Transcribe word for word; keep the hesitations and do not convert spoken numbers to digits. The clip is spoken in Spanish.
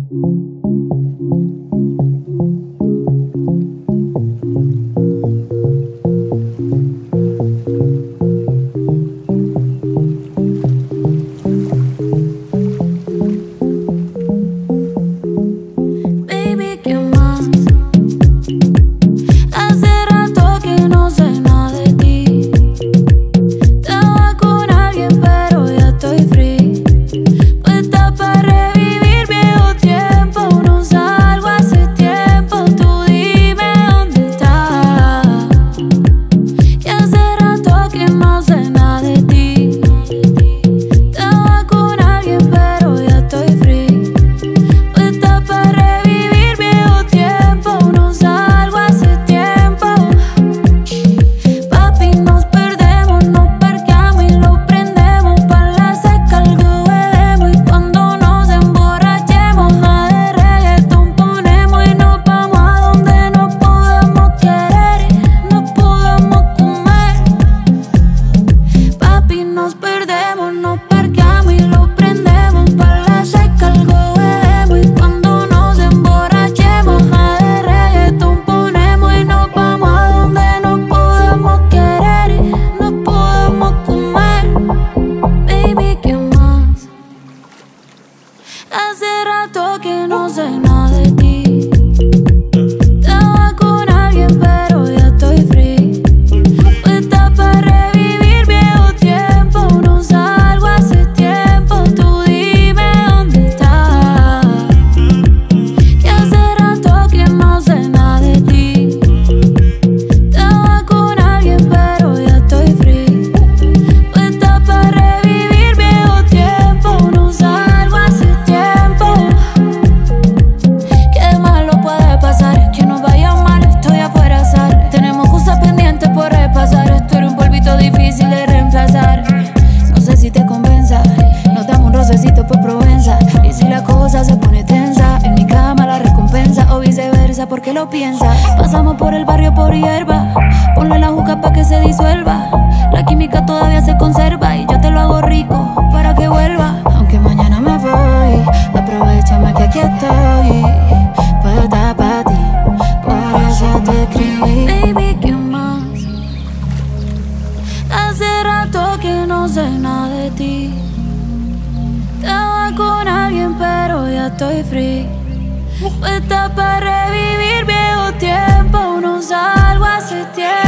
Hace rato que no sé nada de ti. Estaba con alguien pero ya estoy free. Puesta para revivir viejo tiempo. No salgo hace tiempo. Tú dime dónde estás. Que hace rato que no sé nada de ti. Estaba con alguien pero ya estoy free. Puesta para revivir viejo tiempo. No salgo hace tiempo. Qué malo puede pasar, que nos vaya mal, estoy afuera sal. Tenemos cosas pendientes por repasar. Esto era un polvito difícil de reemplazar. No sé si te convenza, nos damos un rocecito por Provenza. Y si la cosa se pone tensa, en mi cama la recompensa. O viceversa, porque lo piensa. Pasamos por el barrio por hierba. Ponle la juca pa' que se disuelva. La química todavía se conserva. Y yo te lo hago rico para que vuelva. Aunque mañana me voy, aprovechame que aquí estoy. Puesta pa' ti, por eso te escribí. Baby, ¿qué más? Hace rato que no sé nada de ti. Estaba con alguien pero ya estoy free. Puesta para revivir viejo tiempo. No salgo hace tiempo.